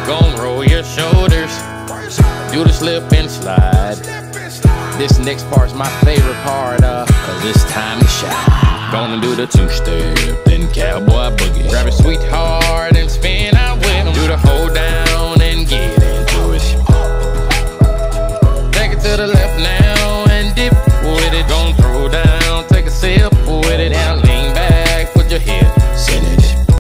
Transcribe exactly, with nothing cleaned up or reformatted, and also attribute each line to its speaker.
Speaker 1: Gon' roll your shoulders, do the slip and slide. This next part's my favorite part, uh, cause it's time to shine. Gonna do the two-step, then cowboy boogie. Grab a sweetheart and